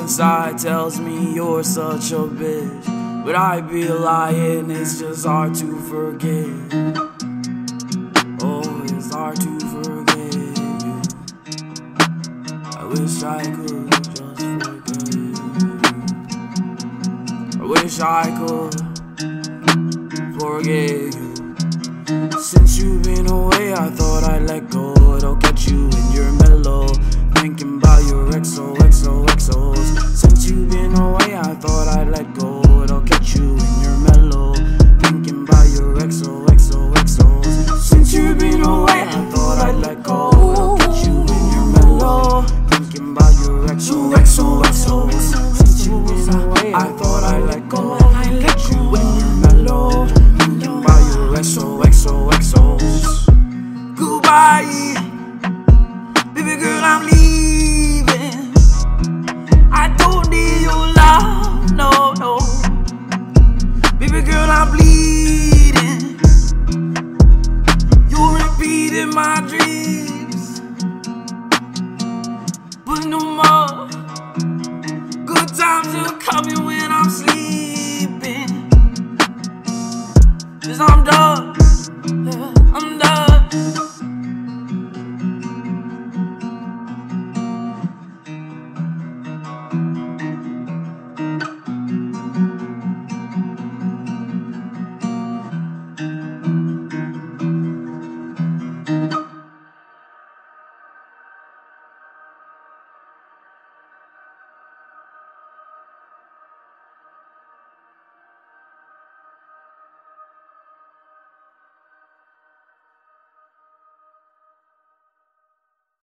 inside tells me you're such a bitch, but I be lying, it's just hard to forget. Oh, it's hard to forget you. I wish I could just forget you. I wish I could forget you. Since you've been away, I thought I'd let go. It'll get you in your mellow, thinking about your XOXOXOs. Since you've been away, I thought I'd let go.